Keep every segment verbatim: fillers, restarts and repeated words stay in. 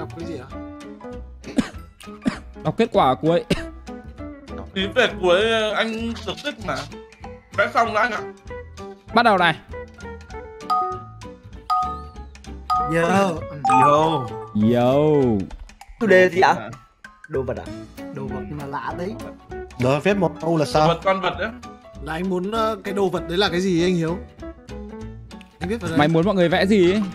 Đọc cái gì ạ? Đọc kết quả cuối. Tí về cuối anh được tích mà. Vẽ xong đã anh ạ. Bắt đầu này. Yo. Yo. Yo. Chủ đề gì ạ? Đồ vật à? Đồ vật mà lạ đấy. Rồi phép một câu là Đồ sao? vật con vật đấy. Là anh muốn uh, cái đồ vật đấy là cái gì anh Hiếu? Anh viết vào đây. Mày muốn mọi người vẽ gì ấy?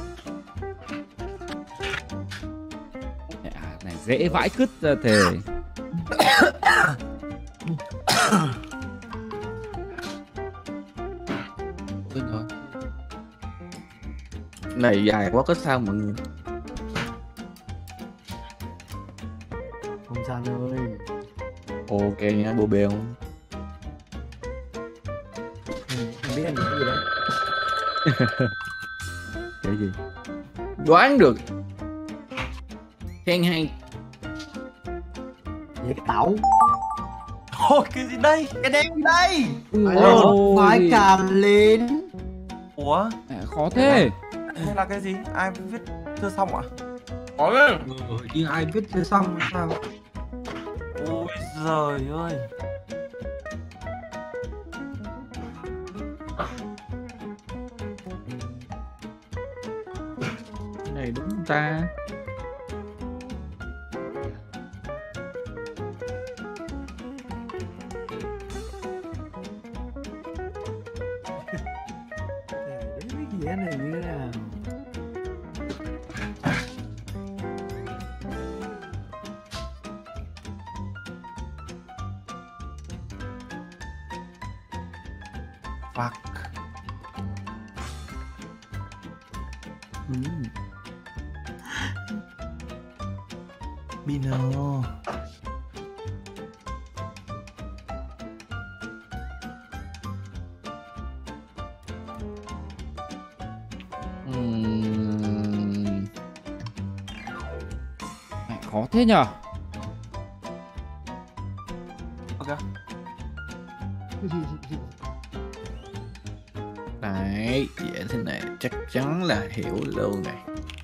À, này dễ vãi cứt ra thề. Quên rồi. Này dài quá có sao mọi người. Không sao ơi. Ok nha, bồ bèo. Không biết anh cái gì đấy. Cái gì? Đoán được. Khen hay. Vậy cái tẩu. Ôi cái gì đây? Cái đen đây. Ôi. Phải cảm lên. Ủa? Mẹ, khó thế. Đây là cái gì? Ai viết chưa xong ạ? Có đấy. Ừ, nhưng ai viết chưa xong sao? Ôi giời ơi. Cái này đúng không ta? Cái gì này như thế nào? Fuck. Ừ. Mino. Ừm. Mẹ, khó thế nhở. Ok. Đấy, dễ thế này chắc chắn là hiểu luôn này.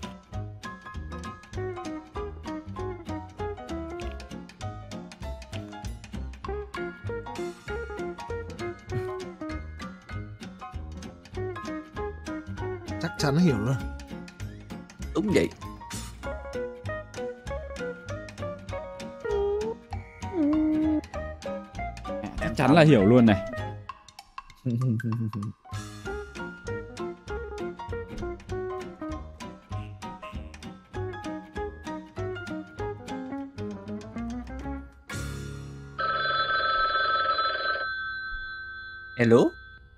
Chắc chắn hiểu luôn. Đúng vậy. Mẹ, chắc chắn là hiểu luôn này. Hello.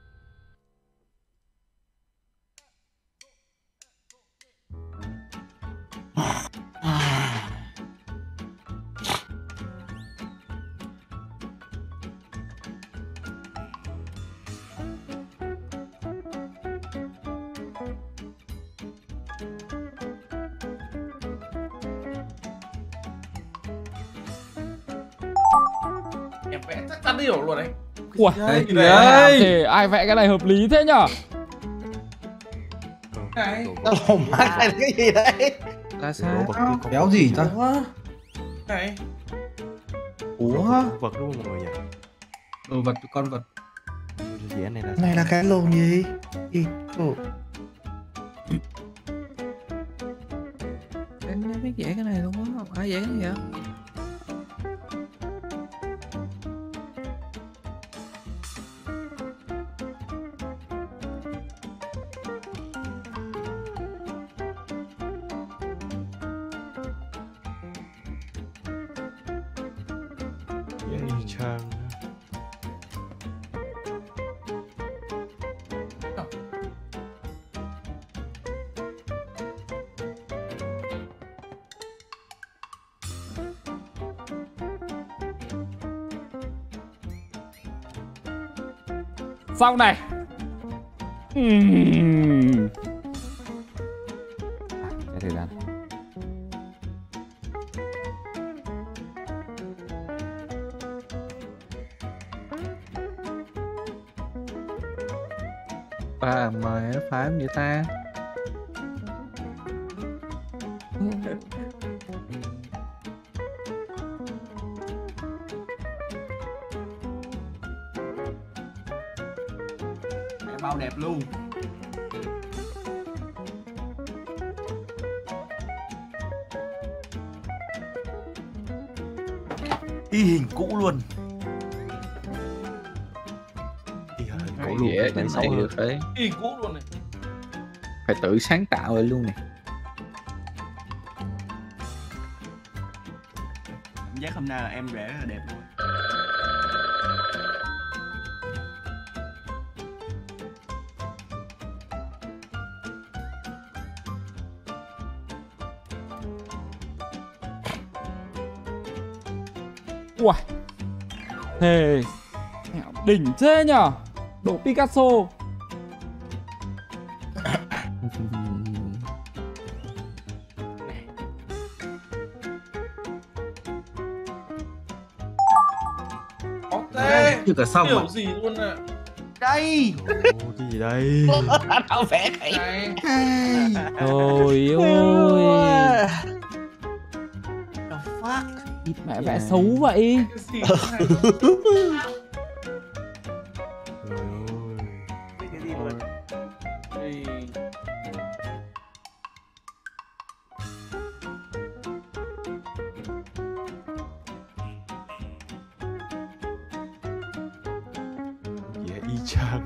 Em vẽ chắc chắn hiểu luôn đấy. Ủa, Đấy, Gì đấy? đấy. thì ai vẽ cái này hợp lý thế nhở? Này. Tao lồm mắt này là cái gì đấy? Là sao? Béo gì ta? Ủa? Này. Ủa? Vật đúng không mọi người nhỉ? Đồ vật, con vật. Dự án này là Này là cái lồn gì? Gì? Ồ. Em không biết vẽ cái này luôn á. Ai vẽ cái gì vậy? dự án y chang. Xong này. Ừm. À, cái thời gian. Ba mày nó phá em vậy ta? bao đẹp luôn. Y hình cũ luôn. Thì hình Phải cổ luôn vẽ đánh cái xấu này hơn. được phải Y cũ luôn này. phải tự sáng tạo rồi luôn này. Cảm giác hôm nay là em vẽ rất là đẹp luôn. Uầy, thề mẹo đỉnh thế nhở. Độ Picasso. Có thế. Chưa cả xong à? Kiểu gì luôn à. Đây. Ồ, cái gì đây? Đâu vẽ này. Này. Trời ơi, The fuck. mẹ vẽ xấu vậy. Cái gì thế này? Trời ơi. Cái gì luôn. Thì Vẽ y chang.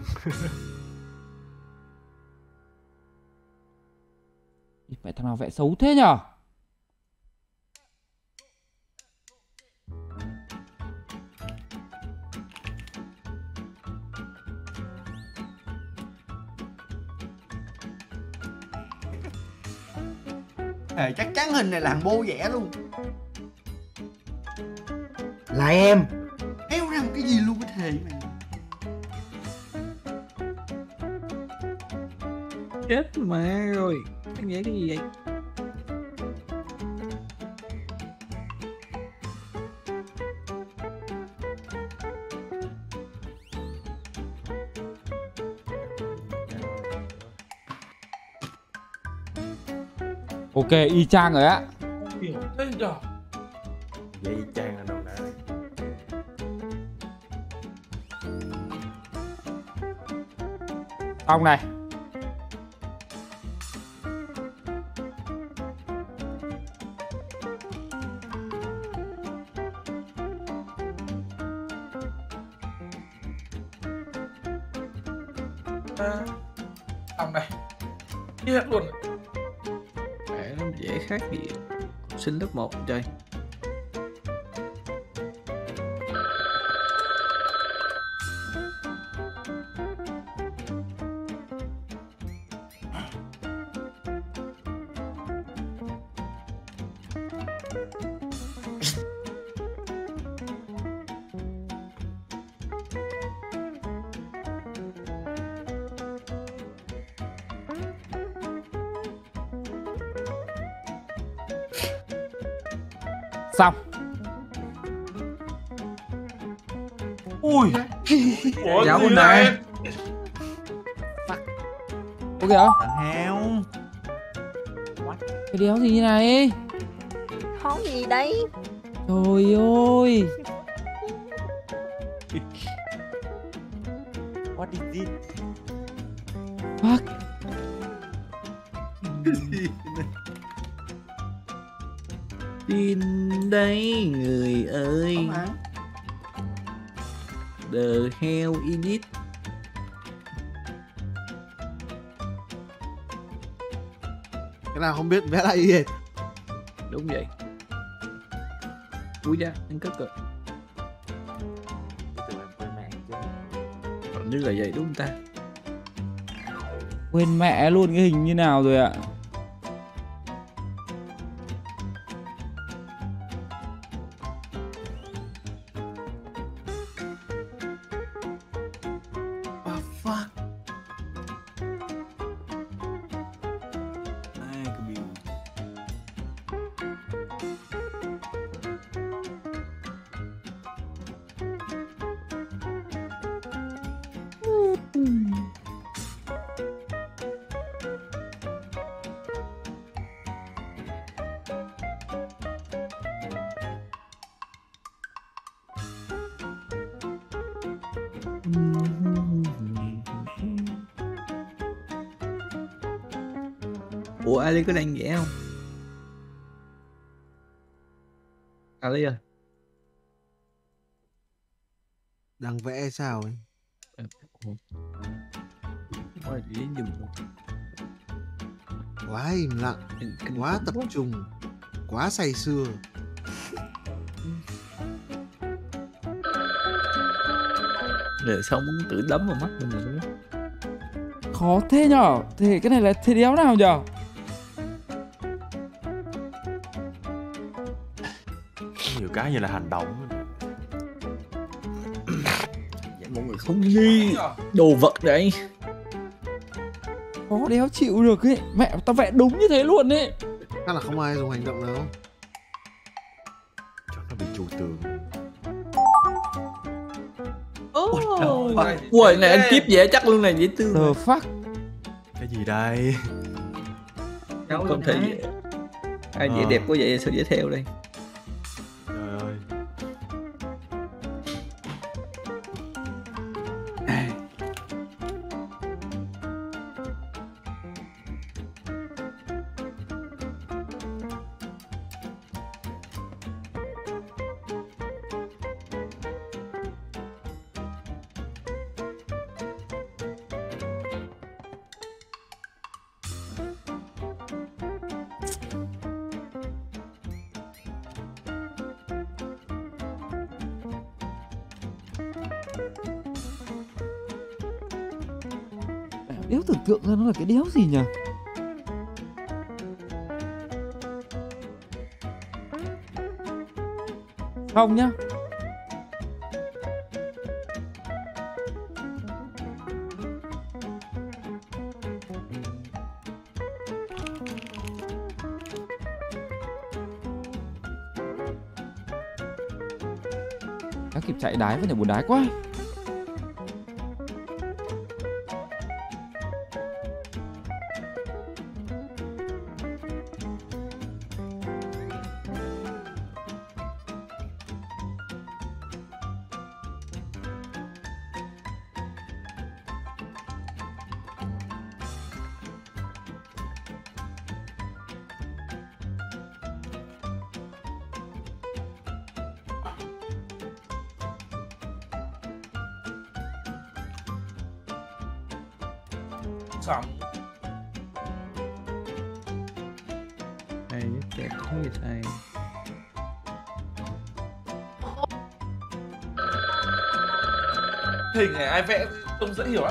Mẹ thằng nào vẽ xấu thế nhở. Thề chắc chắn hình này là thằng Bô vẽ luôn. Là em. Éo răng cái gì luôn cái thề mày. Chết mà rồi. Anh vẽ cái gì vậy? Ok, y chang rồi á. kiểu thế nhở. Vẽ y chang là đâu nè. Xong này. À, xong này. Đi hết luôn. Vẽ nó dễ khác gì học sinh lớp một chơi. Xong. Ui. Ủa Giáo gì bên này? này. Ôi kìa, Thằng heo. cái đéo gì này. Khó gì đấy? Trời ơi. What is this? Fuck. Tin đấy người ơi. Không hả? The hell edit. Cái nào không biết vẽ lại y hệt. Đúng vậy. Ui da, anh cất rồi. Tụi em quên mạng chứ. Hình như là vậy đúng không ta? Quên mẹ luôn cái hình như nào rồi ạ. The fuck. Ai cái biểu. Ủa Ali có đang vẽ không? Ali ơi. Đang vẽ hay sao ấy? Ôi, lý dùm luôn. Quá im lặng, quá tập trung, quá say sưa. Rồi sao muốn tự đấm vào mắt mình rồi đó. Khó thế nhở? Thế cái này là thế đéo nào nhở? Nhiều cái như là hành động. Dạ, mọi người không ghi đồ vật đấy. Khó đéo chịu được ấy. Mẹ tao vẽ đúng như thế luôn ấy. Chắc là không ai dùng hành động đâu. Chắc nó bị trù tường. Ui này anh kiếp vẽ chắc luôn này dễ thương. The fuck. Cái gì đây? Không thể vẽ. Ai vẽ đẹp quá vậy sao vẽ theo đây? Trời ơi. Đéo tưởng tượng ra nó là cái đéo gì nhỉ? Không nhá. Đã kịp chạy đái với nhà buồn đái quá. Sắm. Ai đẹp không vậy thầy? Hình này ai vẽ không dễ hiểu lắm.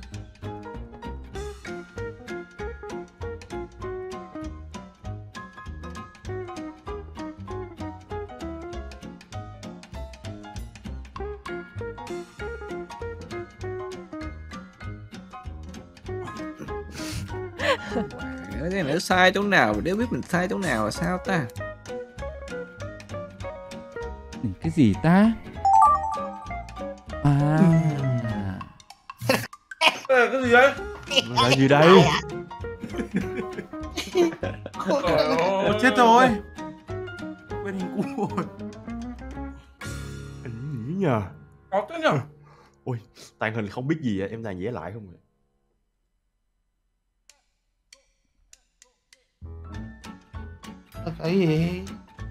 Cái này nó sai chỗ nào mà đéo biết mình sai chỗ nào là sao ta? Cái gì ta? À. Đây là cái gì đấy? Là gì đây? Ôi, chết rồi. Quên hình cũ rồi. Anh nghĩ nhờ. Có thế nhở? Ôi, tàn hình không biết gì à, em đang vẽ lại không vậy? Cái gì?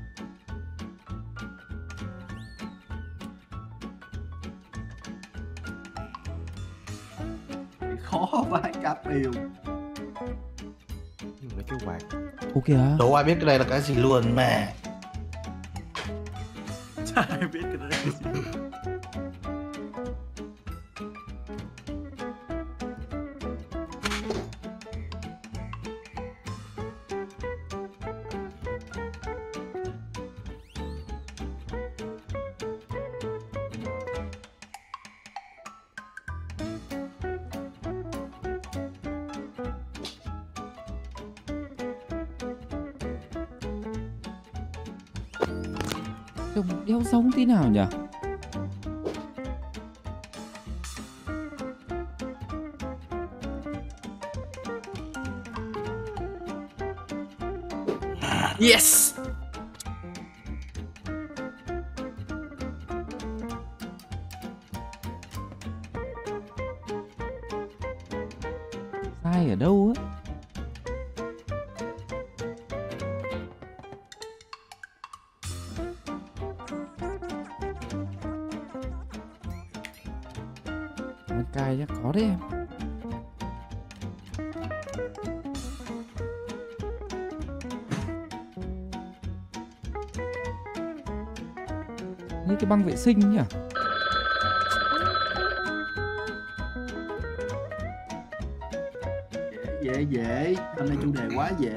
Khó vãi cả điều. Mấy cái quạt. Ô kìa. Đâu ai biết cái này là cái gì luôn mà. Chả ai biết cái này là cái gì. Trông đéo giống tí nào nhỉ? Yes. Sai ở đâu á? cay chắc khó đấy em. Như cái băng vệ sinh nhỉ? Dễ dễ, hôm nay chủ đề quá dễ.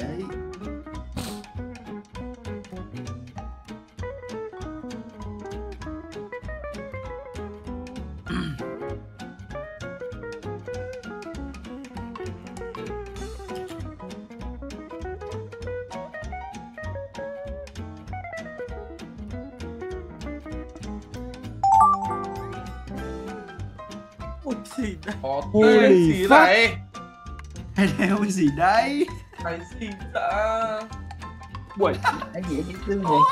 Ôi gì đây? Có Holy tên gì fuck. này? Hay đeo cái gì đây? Cái gì đã? Ui, cái gì vậy tương vậy?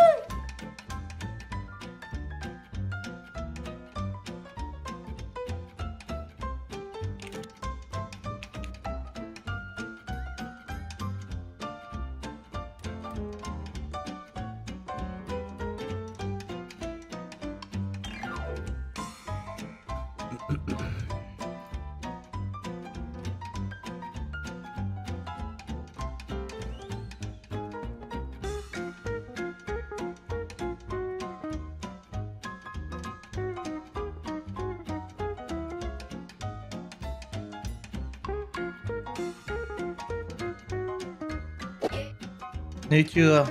Nghe chưa?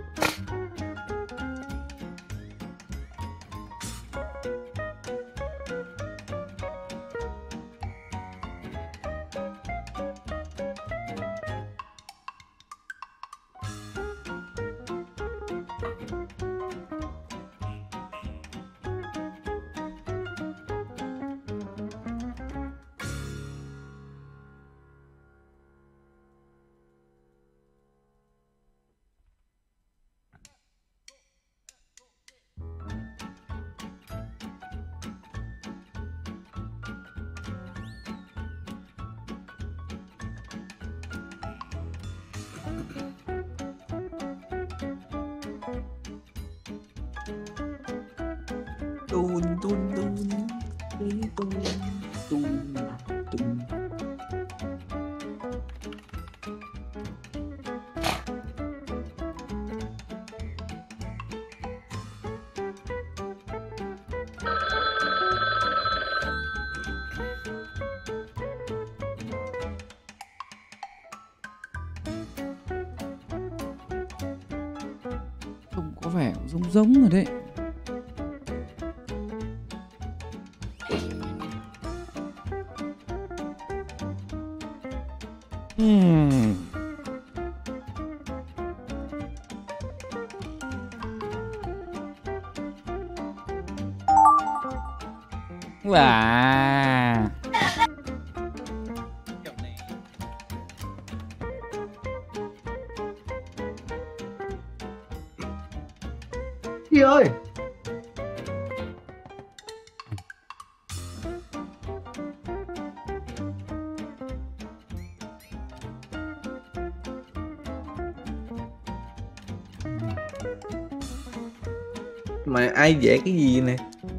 Tun tun tun tun tun tun tun. Không có vẻ giống giống rồi đấy. Hmm. Wow. Gì ơi? Mà ai vẽ cái gì nè?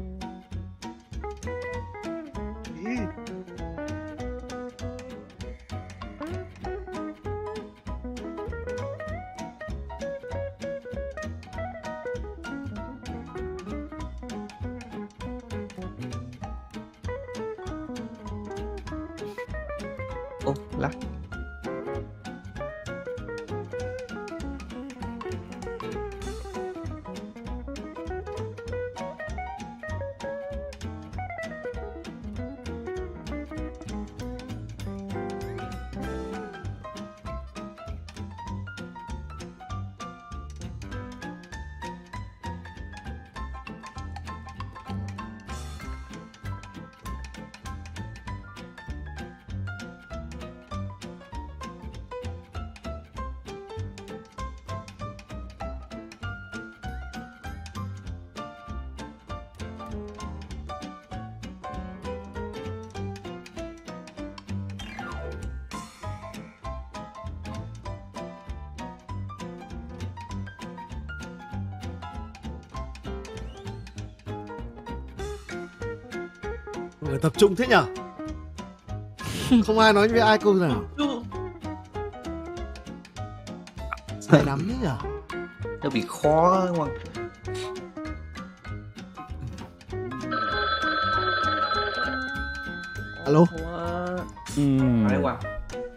Ô, lắc. Mọi người tập trung thế nhở? Không ai nói với ai câu nào. Sai lắm thế nhở? Nó bị khó đúng không? Alo. Ừm. Nói qua.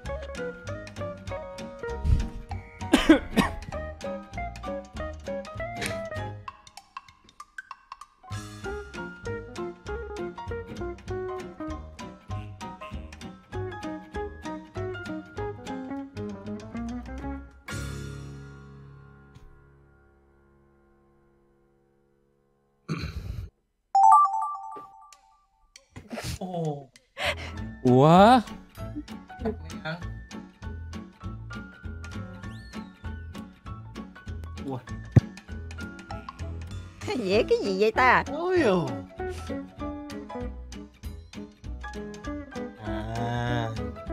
Ồ. Ủa? Vẽ cái gì vậy ta? Ôi dồi. À.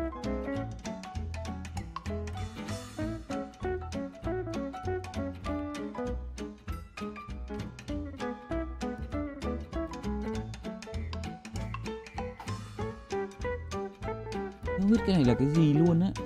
Không biết cái này là cái gì luôn á.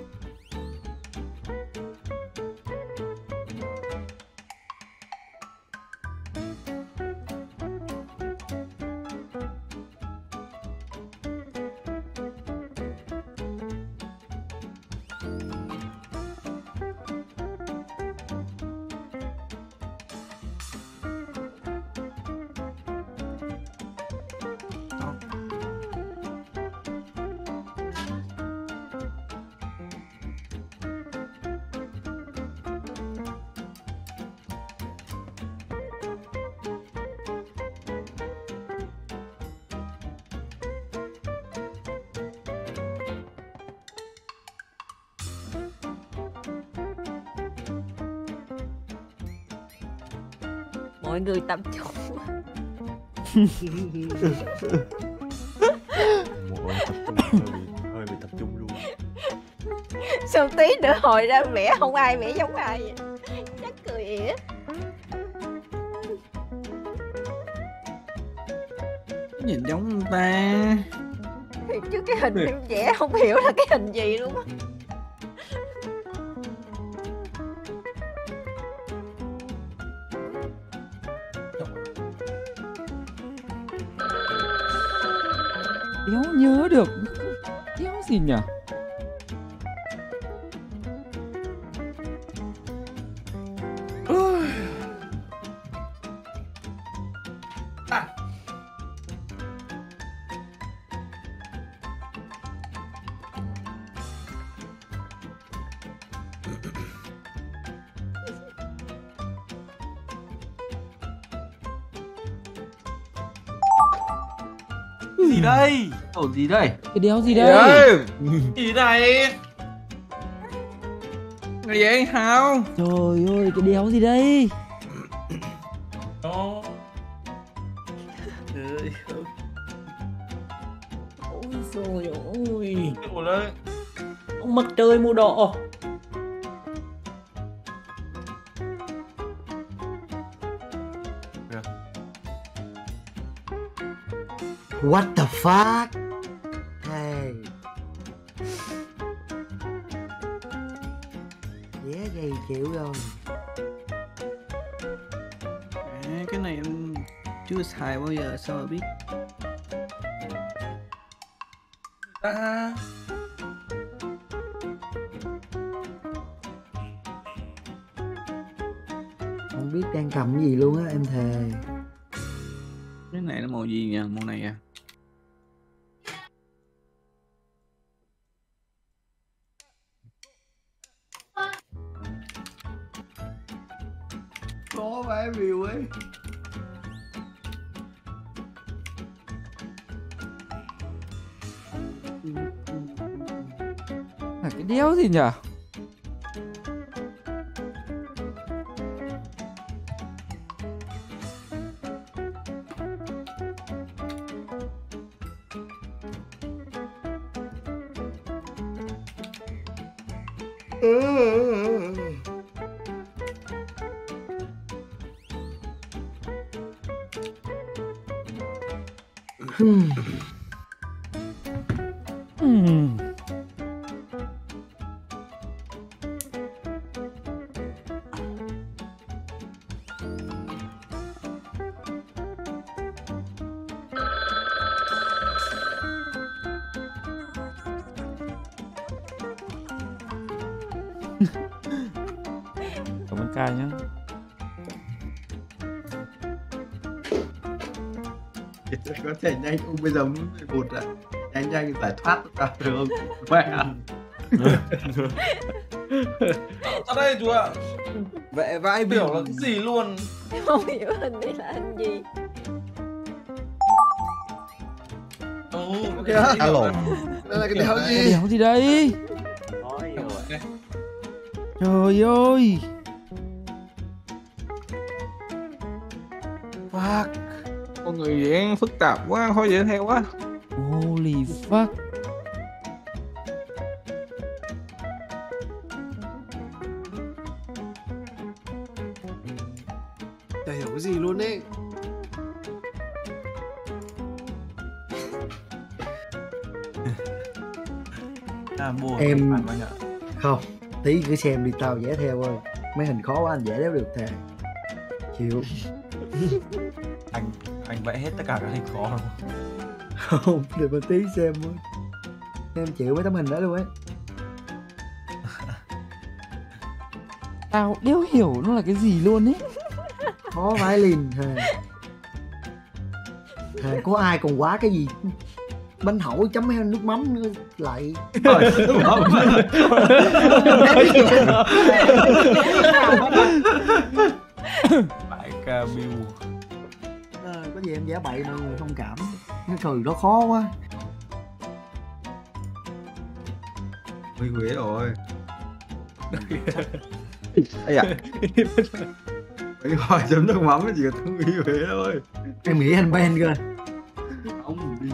Mọi người tập trung. Một ơi, tập trung hơi bị, hơi bị tập trung luôn. Sao tí nữa hồi ra vẽ không ai vẽ giống ai vậy? Chắc cười ỉa. Nhìn giống ông ta. Thiệt chứ cái hình em vẽ không hiểu là cái hình gì luôn á. Đéo nhớ được. Đéo gì nhỉ? Gì đây? Ồ gì đây? Cái đéo gì đây? Gì này? Người vậy Hào? Trời ơi, cái đéo gì đây? Đó. Ôi trời ơi, Ủa đấy. ông mặt trời màu đỏ. What the fuck? Hey. Vẽ gì chịu rồi. À, cái này em chưa xài bao giờ sao mà biết. Ta. Không biết đang cầm cái gì luôn á, em thề. Cái này nó màu gì nhỉ? Màu này à? Có vẽ view ấy. Là cái đéo gì nhỉ? Ừm. Cảm ơn Cai nhé. Có thể nhanh không, bây giờ muốn mười một ạ. Nhanh nhanh giải thoát tất cả được không? Mẹ. Ở đây chú ạ. Vẽ vãi Biểu là cái gì luôn. Không hiểu hình này là hình gì. Ừ, Kìa. Alo. Đây là cái đéo Cái gì? đéo gì đây? Trời ơi. Fuck. Con người dạng phức tạp quá, khó dễ theo quá. Holy fuck. Chả hiểu cái gì luôn ấy. À, mua Em- anh anh ạ. Không, tí cứ xem đi tao vẽ theo ơi. Mấy hình khó quá anh vẽ đéo được thề. Chịu. Anh anh vẽ hết tất cả các hình khó rồi. Không, để mà tí xem thôi. Em chịu mấy tấm hình đó luôn ấy. Tao đéo hiểu nó là cái gì luôn ấy. Khó vãi lìn thề. Thề có ai còn quá cái gì bánh hỏi chấm heo nước mắm nữa lại. Đại ca Bill. Ờ, có gì em vẽ bậy mọi người thông cảm. Cái cười đó khó quá. Huy Huế rồi. Ây da. Phải hỏi chấm nước mắm cái gì của thằng Huy Huế thôi. Em nghĩ anh Ben cơ. Ông đi.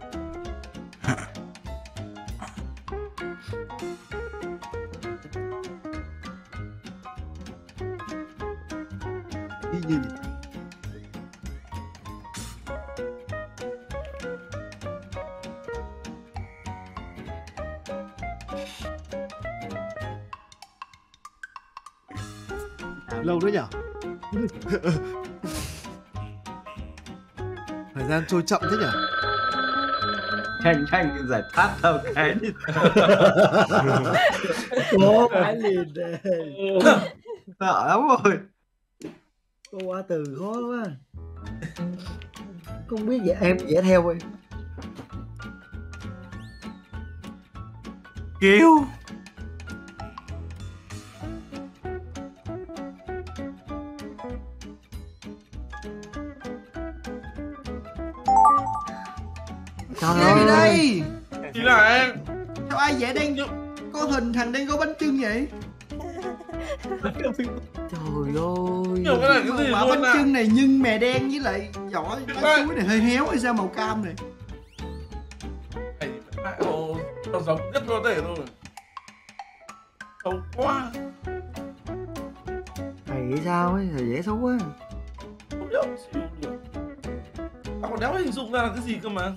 Cái gì? Lâu nữa nhở? Thời gian trôi chậm thế nhở? Nhanh nhanh giải thoát tao cái đi. Khó vãi lìn đây. Sợ lắm rồi. Có quá từ khó quá. Không biết vẽ em vẽ theo ơi. Kêu. Trời Cái gì ơi. đây? Thì là em. Sao ai vẽ đang có hình thằng đang có bánh trưng vậy? Trời ơi. Hiểu cái này cái gì Quả luôn bánh à. trưng này nhưng mè đen với lại vỏ cái chuối này hơi héo hay sao màu cam này. Mày ồ, nó giống nhất có thể thôi. Xấu quá. Thầy nghĩ sao ấy, thầy vẽ xấu quá. Không biết chịu được. Tao còn đéo hình dung ra là cái gì cơ mà.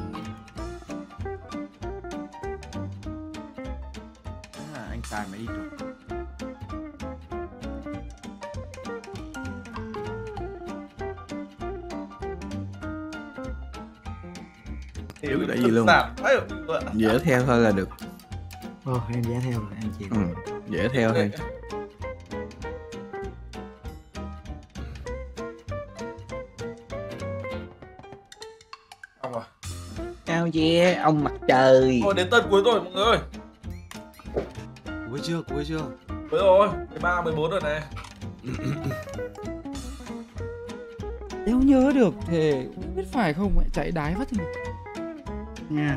À, anh Tài mày đi rồi. Hiểu tại gì luôn. Dễ Dễ theo thôi là được. Ờ, em vẽ theo rồi, em chịu. Ừ, dễ theo thôi. Cao yeah, ông mặt trời. Rồi đến tân cuối rồi mọi người ơi. Cuối chưa, cuối chưa? Cuối rồi, mười ba, mười bốn rồi này. Đéo nhớ được thì không biết phải không mẹ chạy đái phát thì Nha.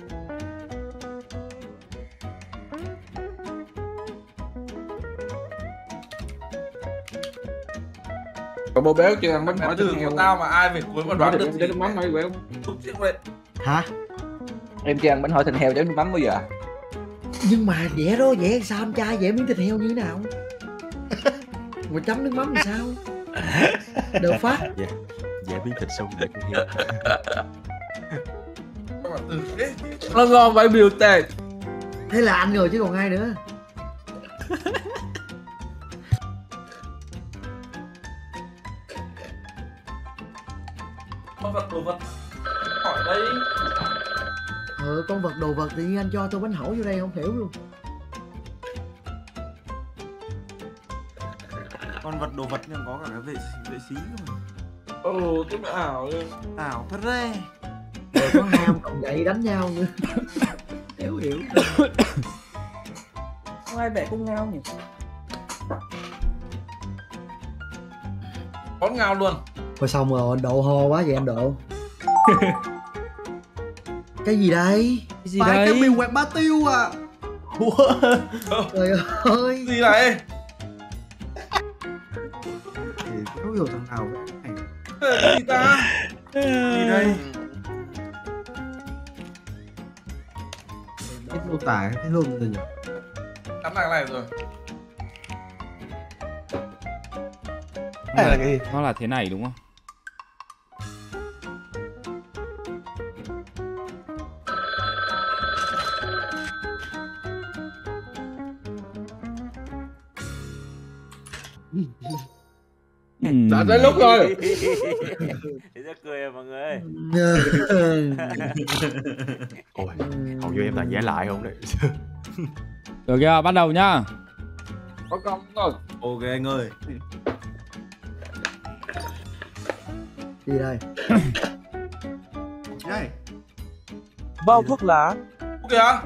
Cậu bố béo chưa ăn bánh hỏi Từ tiếp theo. của tao mà ai về cuối mà đoán được gì. Nước mắm hay béo. Chục triệu đấy. Hả? Em chưa ăn bánh hỏi thịt heo chấm nước mắm bao giờ? Nhưng mà vẽ đó vẽ sao anh trai vẽ miếng thịt heo như thế nào? Mà chấm nước mắm thì sao? Được phát. Dạ miếng thịt xong để con heo. các bạn từ đấy. Nó ngon vậy biểu tệ. Thế là anh rồi chứ còn ai nữa. Con vật đồ vật. Hỏi đây. Ờ con vật đồ vật tự nhiên anh cho tôi bánh hỏi vô đây không hiểu luôn. Con vật đồ vật nhưng có cả cái vệ vệ sĩ rồi. Ừ, cái mẹ ảo ấy. Ảo thật đấy. Rồi có ham còn vậy đánh nhau nữa. Hiểu hiểu. Không ai vẽ cung ngao nhỉ? Con ngao luôn. Thôi xong rồi anh độ ho quá vậy em độ. Cái gì đây? Cái gì Phải đấy? cái bình quẹt ba tiêu à. Trời ơi. Gì này? Không hiểu thằng nào vẽ cái này. Cái gì ta? Gì đây? Cái mô tả cái luôn rồi nhỉ. Cắm lại này rồi. Đây là cái gì? Nó là thế này đúng không? Đã tới lúc rồi. Để ra cười à mọi người ơi. Ôi, hầu như em toàn vẽ lại không đấy. Được chưa? Bắt đầu nhá. Có công rồi. Ok anh ơi. Gì đây? Đây. Bao thuốc lá. Ủa kìa.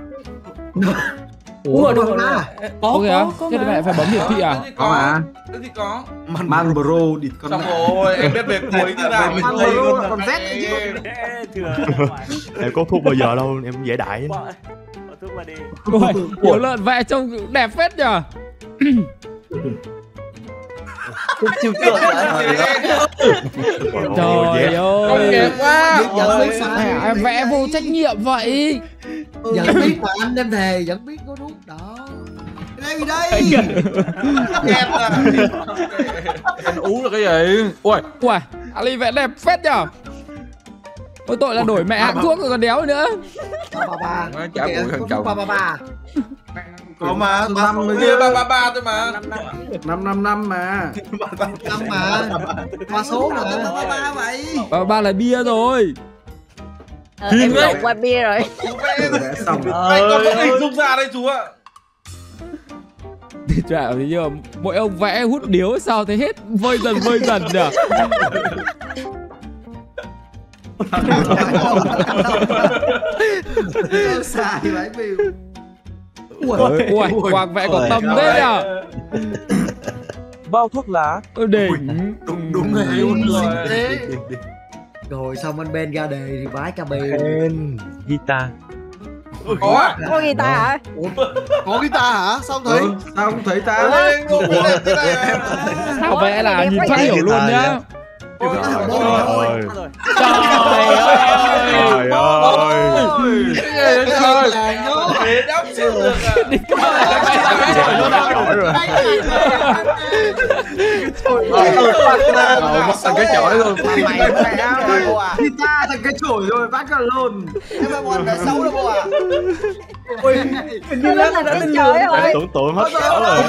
Ủa đâu ra? Có kìa. Thế thì mẹ phải bấm hiển thị à? Cái gì Có mà. Cái gì có? Man bro địt con. Xong rồi, em biết về cuối như nào. Man bro còn Z đấy chứ. Em có thuốc bao giờ đâu, em vẽ đại. Thuốc mà đi. Ôi, Hiếu Lợn vẽ trông đẹp phết nhờ. Chịu tượng Trời Không ơi. kém quá. Vẫn biết sai. Mẹ, em vẽ vô trách nhiệm vậy. Vẫn biết mà anh em thề vẫn biết có đúng đó. Cái gì đây? Em à. Ăn uống là cái gì? Ui. Ui, Ali vẽ đẹp phết nhờ. Ôi tội là đổi mẹ hãng thuốc rồi còn đéo gì nữa. Ba ba ba. Chả bụi thằng chồng. Ba ba ba. Có mà năm nữa Kia chứ. ba ba ba thôi mà. Năm năm năm mà. Năm mà. Qua số mà. Ba ba vậy. Ba ba là bia rồi. Ờ, em lộn qua bia rồi. Vẽ xong. Anh có có hình dung ra đây chú ạ. Thì chuyện thì nhưng mà mỗi ông vẽ hút điếu sao thấy hết vơi dần vơi dần nhỉ. Xài vậy biểu. Ui, Quang vẽ có tâm thế nhở. Bao thuốc lá. Ôi đỉnh. Đúng đúng rồi. Đúng Thế. Rồi xong anh Ben ra đề thì vái ca bì. Guitar. Có à? Có guitar hả? Có guitar hả? Sao không thấy? Ừ, sao không thấy ta? Ôi, ngủ đẹp thế này à? Sao vẽ là nhìn phát hiểu luôn nhá. Trời ơi. Trời ơi. Trời ơi. Cái gì vậy trời? Thế đáp chết được à? Thành cái chổi luôn. Mày mày ơi. Guitar thành cái chổi rồi, vác cả lồn. Em phải bọn đã xấu đâu cô à? Nó là cái trời Em ơi. tưởng tượng hết cỡ rồi.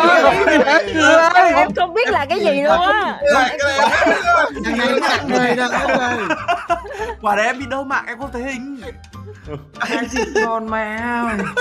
Em không biết là cái gì luôn á. Thằng này nó đặt người nè. Quả đấy em bị đâu mạng em không thấy hình. Anh chị con mèo.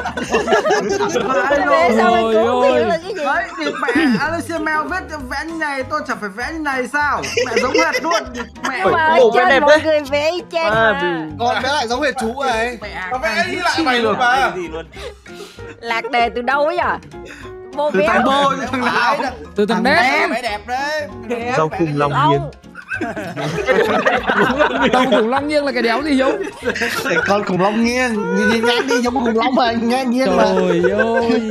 Mẹ sao em cũng không hiểu là cái gì. Đấy, thì mẹ Alicia Mèo viết vẽ như này, tôi chẳng phải vẽ như này sao? Mẹ giống hệt luôn. Mẹ Nhưng mà trên mọi người vẽ y chang mà. Con vẽ lại giống hệt chú này. Nó vẽ đi lại mày luôn mà. Lạc đề từ đâu ấy à? Vô từ vẽ. thằng bôi thằng nào? Từ thằng đét. Vẽ đẹp đấy. Rau khung long nhiên. Đồng khủng long nghiêng là cái đéo gì Hiếu? Con khủng long nghiêng. Nhìn ngang đi giống khủng long mà. Ngang nghiêng mà. Trời ơi.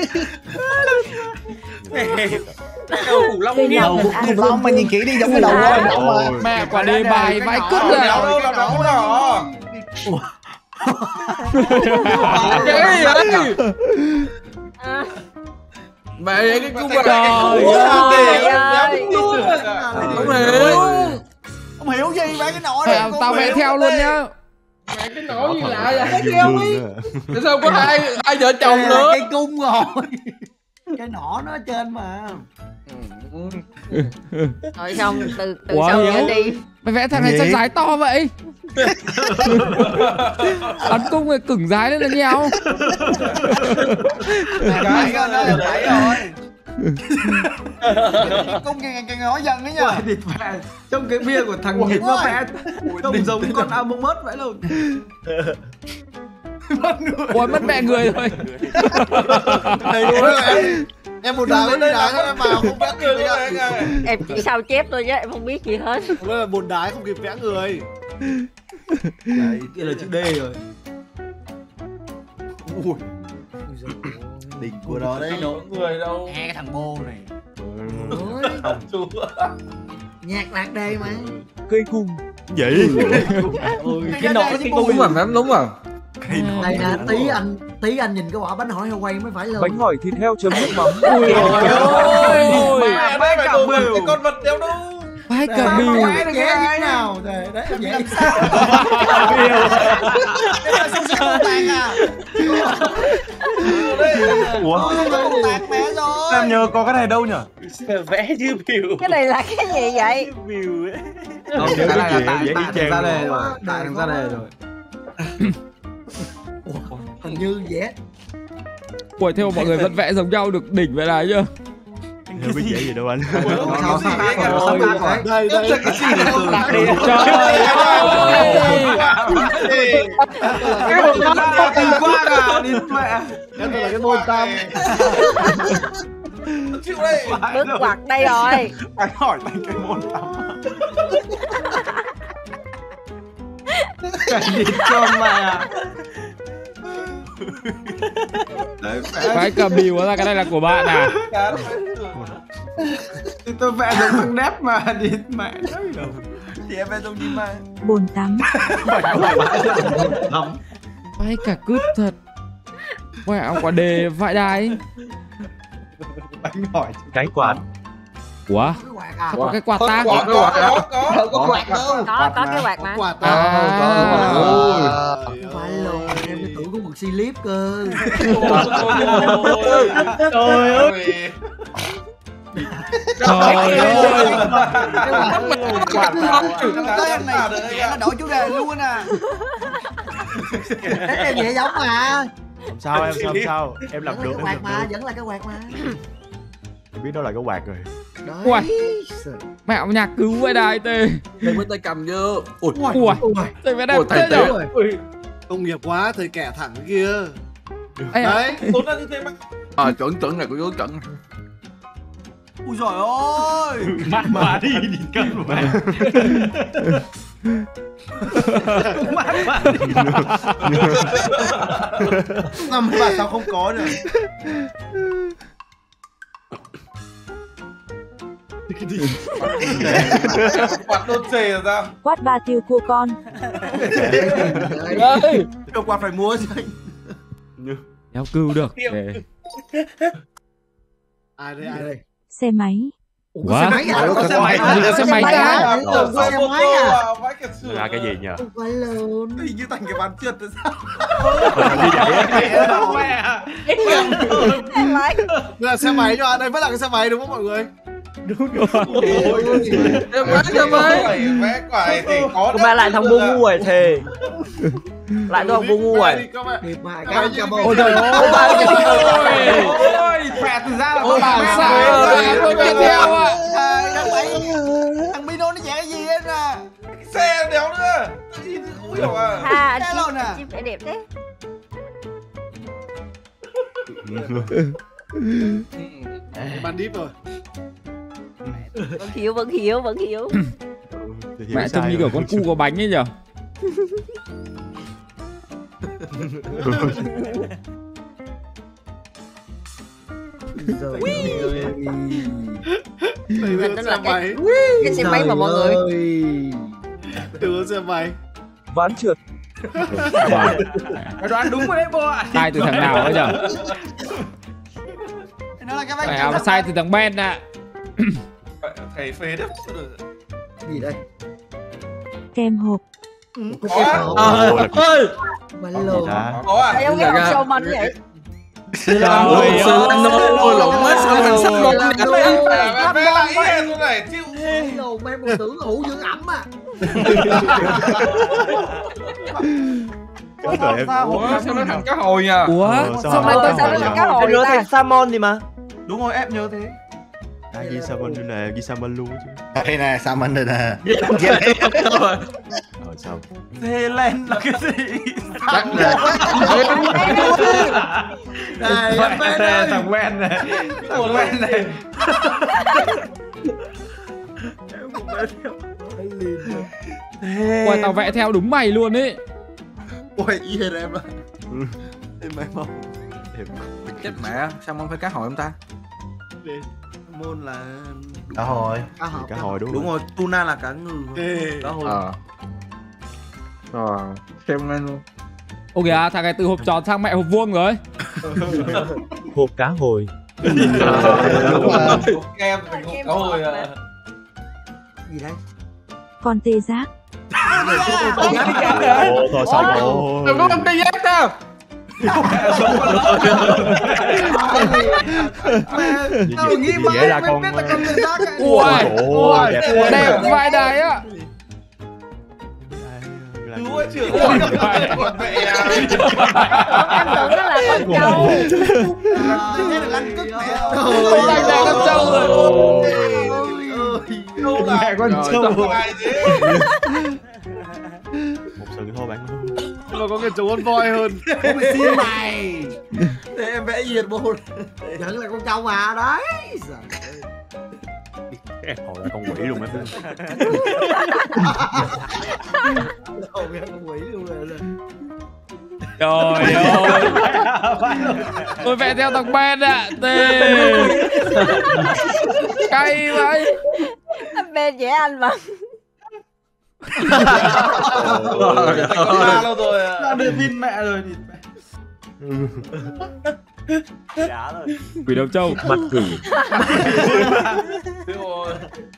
Khủng long nghiêng. Khủng long mà nhìn kỹ đi giống cái đầu của khủng long mà. Mẹ quả đề bài vãi cứt Đéo rồi. đâu, đéo đâu đỏ. Cái gì vậy? À, Mẹ ấy cái cung Trời này. ơi. Không hiểu. Không hiểu gì vẽ cái nọ Mẹ, này. tao vẽ theo luôn nhá. Mẹ cái nổ gì lạ vậy? Cái kia không biết. Tại sao có hai hai vợ chồng nữa? Cái cung rồi. Cái nỏ nó ở trên mà. Thôi xong từ từ Ủa, sau Hiếu? trở đi. Mày vẽ thằng này sao rái to vậy? Ấn cung này cứng rái lên là nhau. Cái đó là phải rồi. Cung càng càng nói dần đấy nhá. Trong cái bia của thằng Nhật nó vẽ trông giống con Among Us vậy luôn. Ôi mất mẹ người rồi. Thầy đúng là em em một đá với đá em vào không vẽ người đấy ạ. Em chỉ sao chép thôi chứ em không biết gì hết. Đó là một đá không kịp vẽ người. Đấy, kia là chữ D rồi. Ui. Đỉnh của nó đấy nó. Người đâu. Nghe cái thằng bô này. Chú. Nhạc lạc đề mà. Cây cung. Vậy. Cái nọ cái cung mà phém đúng à? Đây nè, tí anh tí anh nhìn cái quả bánh hỏi heo quay mới phải luôn. Bánh hỏi thịt heo chấm nước mắm. Ui ôi. Mẹ đây phải đồ vật cái con vật đeo đâu. Vai cả bìu. Vẽ nó vẽ như thế nào? Đấy, đấy em vẽ làm sao? Đây là xong xong con tạc à? Ủa? Con tạc mẹ rồi. Em nhớ có cái này đâu nhở? Vẽ như biểu. Cái này là cái gì vậy? Biểu ấy. Không, cái này là tại Dễ tại y chang thằng ra luôn. đề rồi. Tại thằng ra đề rồi. Hình như vẽ. Ui theo mọi người vẫn vẽ giống nhau được đỉnh vậy là chưa? Không biết dễ gì đâu anh. Sao sao ta còn sao ta còn. Đây đây. Trời ơi. Cái một con to kỳ quá à, đi mẹ. Em là cái môn tam. Chịu đây. Bước quạt đây rồi. Anh hỏi thành cái môn tắm. Cái đi cho mẹ. Vai cả bìu ra cái này là của bạn à? Thì tôi vẽ giống thằng đép mà đi mẹ. Thì em vẽ giống đi mà. Bồn tắm. Vai cả cứt thật. Vẽ quả đề vãi đái. Bánh hỏi. Cái quạt. Ủa? Cái quạt à? Sao có cái quạt ta? Có có có có. Có quạt đâu. Có có cái quạt mà. Quạt À. Không phải luôn, em cứ tưởng có một slip cơ. Trời ơi. Trời ơi. Quạt tới anh này vẽ nó đổi chủ đề luôn à. Em vẽ giống mà. Không sao em, không sao. Em làm Vẫn được, là em cái làm quạt mà, được. vẫn là cái quạt mà. Em biết đó là cái quạt rồi. Ui. Đấy. Mẹo nhạc cứu vậy đài tê. Đây mới tay cầm chưa? Ui. Ui. Thầy vẽ đẹp Ôi, thầy thế tế. nhở? Công nghiệp quá, thầy kẻ thẳng cái kia. Ây à. Đấy. Tốt ra như thế mà. À chuẩn chuẩn này của dấu chuẩn. Ui giời ơi. Mát mà đi, nhìn cân mà. Năm bà sao không có được. Quạt đôn chề ra sao? Quát ba tiêu cô con. Ơi. Đâu quạt phải mua chứ. Đéo cứu được. Để. Ai đây ai đây? Xe máy. Ủa, Quá. có xe máy à? Có Có xe máy. Có xe máy ta. Tưởng có xe máy à? Vãi cả sửa. Là cái gì nhờ? Không phải luôn. Hình như thành cái bán trượt rồi sao? Như vậy á. Em lại. Đây là xe máy cho anh, đây vẫn là cái xe máy đúng không mọi người? Đúng rồi. Em vẽ cho mấy. Vẽ quả này thì có. Ba lại thằng bu ngu rồi thề. Lại thằng bu ngu rồi. Điệp mà cam cam Ôi trời ơi. Ôi, vẽ từ ra là Ôi có bảo bà sao mẹ. tôi biết theo ạ. Trời đâu phải. Thằng Pino nó vẽ cái gì hết à? Xe đéo nữa. Tự nhiên không hiểu à. À anh Cái Chim, lồn à? anh Chim vẽ đẹp thế. Bàn đít rồi. Vẫn hiểu vẫn hiểu vẫn hiểu. Mẹ trông như kiểu con cu có bánh ấy nhở. Đây là Nó xe là cái- máy. Cái xe máy mà mọi người. Từ xe máy. Ván trượt. Mày đoán đúng rồi đấy bố ạ. Sai từ thằng nào ấy nhở? Nó là cái bánh Phải à, sai từ thằng Ben ạ. Thầy phê đấy. Gì đây? Kem hộp. ơi Bánh lô. có à? Giống cái con show mình vậy. Sư Lan ơi, Sư Lan ơi, lộn hết sao thành sắp lộn Em vẽ lại yên luôn này chịu. Bánh lô mấy một tưởng hủ dưỡng ẩm à. Ủa sao nó thành cá hồi nhỉ? Ủa Sao mà tôi sao nó thành cá hồi Em nhớ ta? thành salmon thì mà. Đúng rồi em nhớ thế. À, ghi salmon như này, ghi salmon luôn chứ. Đây nè, sao mình đây nè. Rồi sao? Thế lên là cái gì? Chắc là Này, em bé đây. Thằng quen này. Thằng quen này. Ôi tao vẽ theo đúng mày luôn ấy. Ôi, y hệt em đó. Em mày mong. Chết mẹ, sao mong phải cá hồi không ta? Môn là Cá hồi. Cá hộp. Cá hồi đúng đúng rồi. rồi, tuna là cá ngừ. Cá hồi. Ờ. Ờ, xem ngay luôn. Ôi kìa, thằng này từ hộp tròn sang mẹ hộp vuông rồi. Hộp cá hồi. kem thành cục cá hồi à. Gì đấy? Con tê giác. Ồ, thôi xong rồi. Đừng có con tê giác đâu. Tao nghĩ dễ ra con. Ui, Ôi, đẹp đẹp vai đài á. Cứu ơi trưởng. Còn mẹ à. Em tưởng nó là con trâu. Thế là lăn cức mẹ. Con này là con trâu rồi. Đâu là Mẹ con trâu. ai thế? một sừng thôi bạn. Mà có cái chú con voi hơn. Không xin mày. Thế em vẽ gì một. Vẫn là con trâu mà đấy. Hồi là con quỷ luôn em. Không biết con quỷ luôn rồi. Trời ơi. Tôi vẽ theo thằng Ben ạ. Tê. Cay vậy. Anh Ben vẽ anh mà. Ba lâu rồi à. Đã đưa pin mẹ rồi thì Quỷ đầu trâu. Mặt quỷ. Thế rồi.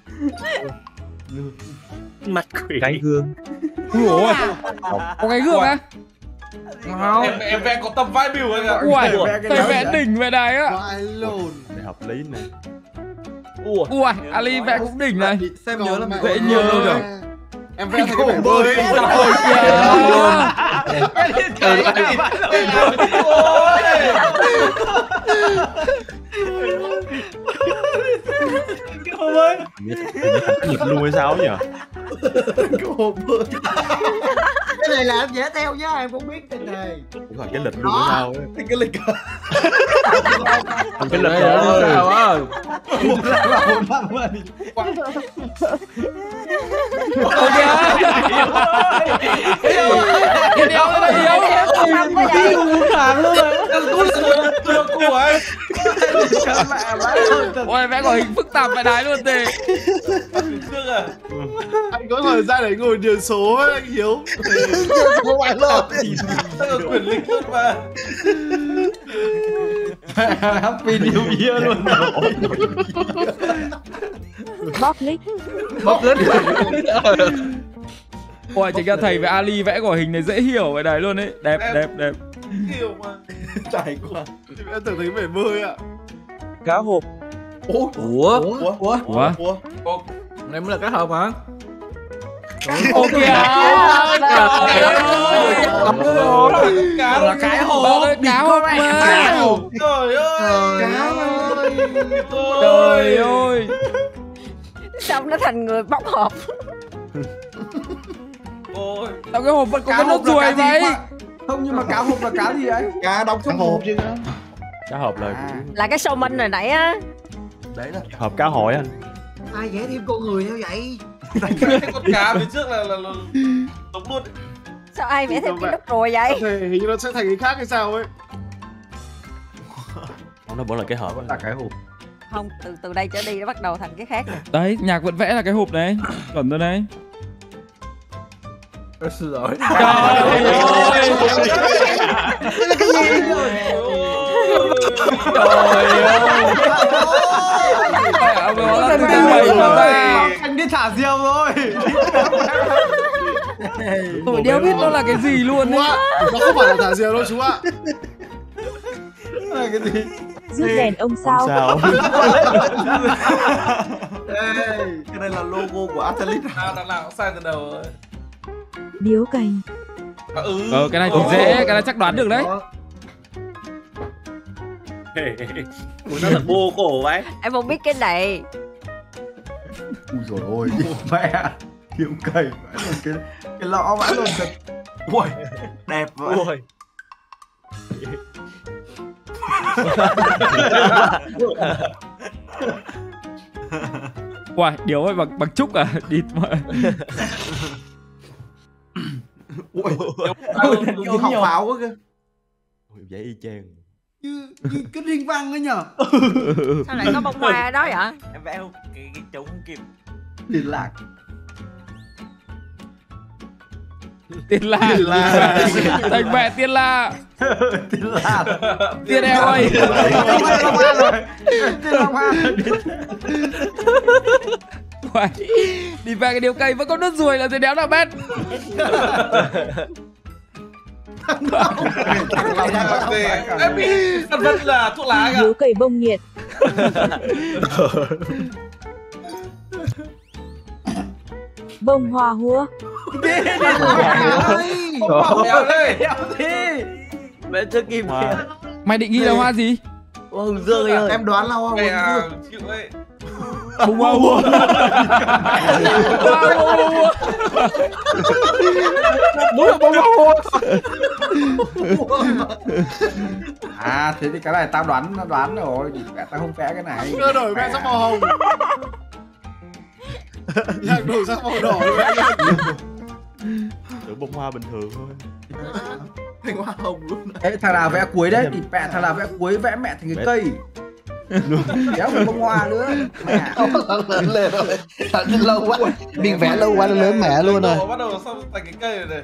Mặt quỷ. Cái gương. Ui ôi. Có cái gương á. Em em vẽ có tầm vai biểu anh ạ. Ui, tôi vẽ đỉnh về đài á. Vai lồn. Để hợp lý này. Ui, Ali vẽ cũng đỉnh này. Xem nhớ là Vẽ nhiều luôn rồi. Em vẽ thành cái bể bơi. Ôi kìa. Nhịp luôn hay sao nhỉ? Cái này là em vẽ theo nhá, em cũng biết tên này. Cũng là cái lịch luôn hay sao ấy. Cái lịch. Thành cái lịch Đây rồi. là sao á? Ôi kìa. Cái đéo cái này yếu. Không có vậy. Chưa của anh. Ôi vẽ có hình phức tạp về đài luôn tê. Trước à. Anh có thời gian để ngồi điền số với anh Hiếu. Không phải lộn. Tất cả quyền linh luôn mà. Happy New Year luôn. Bóp lít. Bóp lít. Ôi chính ra thầy với Ali vẽ của hình này dễ hiểu về đài luôn ấy. Đẹp đẹp đẹp. Hiểu mà. Trải qua. Em tưởng thấy bể bơi ạ. Cá hộp. Ủa? Ủa? Ủa? Ủa? Này mới là cá hộp hả? Ôi kìa. Trời ơi. Cá Là cái hộp. Cá hộp mà. Trời ơi. Cá ơi. Trời ơi. Xong nó thành người bóc hộp. Ôi. Sao cái hộp vẫn có cái nốt ruồi vậy? Không, nhưng mà cá hộp là cá gì ấy? Cá đóng trong hộp chứ. Cá hộp là Là cái show minh hồi nãy á. Đấy là hộp cá hồi anh. Ai vẽ thêm con người theo vậy? Cái con cá phía trước là là là giống luôn. Sao ai vẽ thêm cái nốt ruồi vậy? hình như nó sẽ thành cái khác hay sao ấy. Không, nó vẫn là cái hộp. Là cái hộp. Không, từ từ đây trở đi nó bắt đầu thành cái khác rồi. Đấy, nhạc vẫn vẽ là cái hộp này. Chuẩn rồi đấy. Xin lỗi. Trời ơi. Trời ơi. Ông đó là thứ bảy mà ba. Anh đi thả diều rồi. Tôi đéo biết nó là cái gì luôn Chú ấy. ạ, nó không phải là thả diều đâu chú ạ. Là cái gì? Rước đèn ông sao. Sao? Ê, cái này là logo của Athlete. À, đằng nào cũng sai từ đầu rồi. Điếu cày. À, ừ. Ờ cái này thì dễ, cái này chắc đoán được đấy. Ủa sao thật bô cổ vậy? Em không biết cái này. Ui dồi ôi, mẹ. Kiếm cày vãi luôn cái cái lọ vãi luôn thật. Ui, đẹp vậy. Ôi. Uầy, điếu ấy bằng, bằng trúc à? Địt mà. Ui, kiểu học pháo quá kìa. Ôi, vậy y chang. Như, như cái riêng văn ấy nhờ. Sao lại có bông hoa ở đó vậy? Em vẽ không cái, cái trống kịp. Liên lạc. Tiên la. Thành mẹ tiên la. Tiên la. Tiên eo ơi. Tiên la hoa. Uầy, đi về cái điếu cây vẫn có nốt ruồi là thế đéo nào biết. Em bị phân vân là thuốc lá cả. Điếu cày bông nhiệt. Bông hoa húa. Đéo đây. Vẽ chưa kịp. Mày định ghi là hoa gì? Hoa hồng dương ấy ơi. Em đoán là hoa Cái hồng à, dương. chịu ấy. Bông hoa húa. Hoa húa. Đúng là bông hoa húa. À thế thì cái này tao đoán đoán rồi, tao không vẽ cái này. Chưa đổi mẹ sắc màu hồng. Nhạc đổi sắc màu đỏ mẹ. Tưởng bông hoa bình thường thôi. Thành hoa hồng luôn. Ê, thằng nào vẽ cuối đấy thì mẹ thằng nào vẽ cuối vẽ mẹ thành cái cây. Đéo phải bông hoa nữa. Mẹ. Lớn lên rồi. Lâu quá. Mình vẽ lâu quá nó lớn mẹ luôn rồi. Bắt đầu xong thành cái cây rồi này.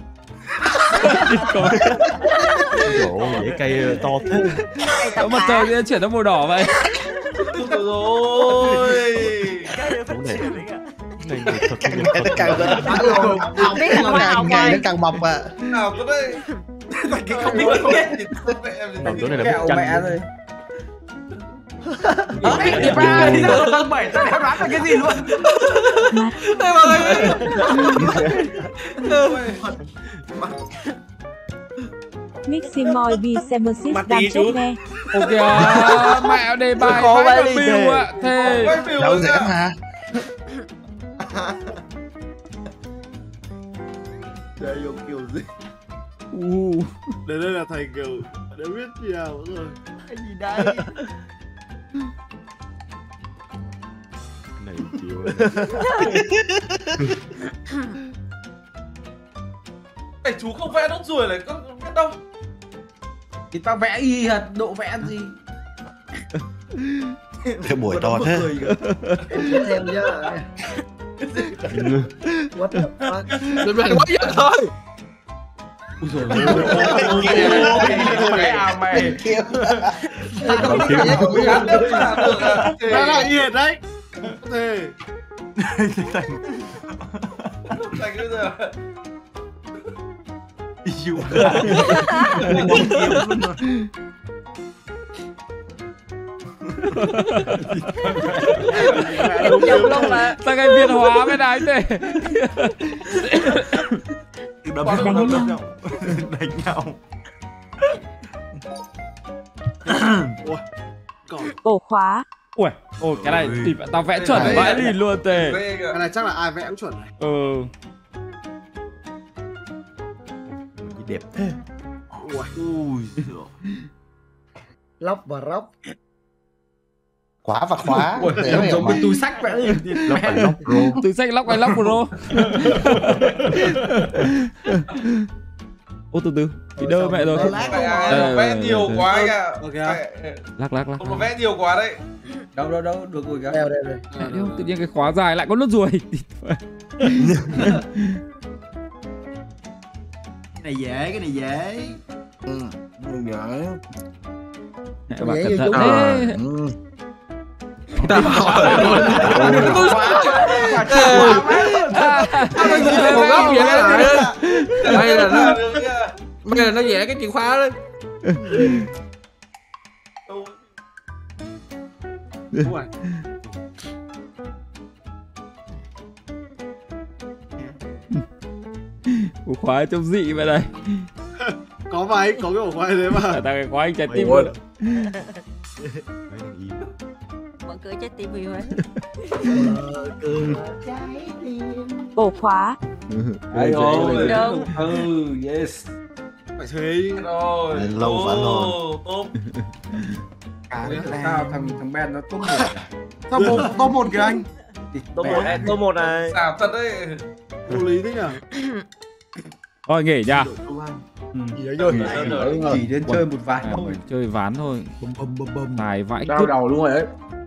Ủa, vậy cây to thế. Có mặt trời thì chuyển sang màu đỏ vậy. Rồi. Ủa này. Này người thật người thật. Càng lớn. Không biết là hoa hồng Ngày nó rồi. càng mập à. Nào tôi đây. Thành cái không biết gì. Đồng chỗ này là Kẹo bức tranh. mẹ rồi. Điệp ra. Tầng bảy tao đéo đoán là cái gì luôn. Miximoy Bisemosis Mặt đang đi chốt chú. nghe. Ok, mẹ đề bài Khó phải vậy là đi bill thề. ạ. Thề. Đâu dễ mà. Đây dùng kiểu gì? U. Đến đây là thành kiểu đã biết gì nào rồi. Cái gì đây? Này chịu. Này chú không vẽ nốt ruồi này, con biết đâu. Thì tao vẽ y hệt độ vẽ gì? Cái buổi to thế. Em sẽ theo chứ. What the fuck? Đến mẹ quá giận thôi. Ui dồi ôi. Mẹ à mày. Nó là y hệt đấy. Thế. Thành bây giờ. Yêu. Chụp luôn mà. Sao cái Việt hóa với đái thế? Đấm Đánh nhau. Đánh nhau. Ổ khóa. Ui, ôi cái này thì tao vẽ chuẩn vãi đi luôn tề. Cái này chắc là ai vẽ cũng chuẩn này. Ừ. Gì đẹp thế. Ui. Lóc và róc. Khóa và khóa. Giống giống cái túi sách vậy. Lóc phải lóc bro. Từ xanh lóc hay lóc bro. Ô từ từ, bị đơ mẹ rồi. Vẽ vẽ nhiều quá anh ạ. Lắc lắc lắc. Không có vẽ nhiều quá đấy. Đâu đâu đâu được rồi kìa. Đeo đây đây. Mẹ điêu, tự nhiên cái khóa dài lại có nốt ruồi. Cái này dễ, cái này dễ. Ừ. Nhớ. Mẹ bà Dễ cẩn như thận chúng. đấy. Ừ. Tao hỏi luôn. Sao nó dùng thêm một góc vậy đó? Đây là nó Đây là nó vẽ cái chìa khóa đó. Đúng rồi. Ổ khóa trông dị vậy đây. Có mà anh có cái ổ khóa thế mà. Tao cái khóa anh trái tim luôn. Mở cửa trái tim yêu ấy. Ổ khóa. Đây rồi. Đúng. Ừ, yes. Phải thuê. Rồi. Lâu vắn rồi. Tốt. Sao thằng thằng Ben nó top một à? Sao một top một kìa anh? Top một này, top một này. Xào thật đấy. Vô lý thế nhỉ? Thôi nghỉ nha. Gì đấy rồi. Chỉ đến chơi một vài thôi. Chơi ván thôi. Bầm bầm bầm bầm. Tài vãi Đau cứt. đầu luôn rồi đấy.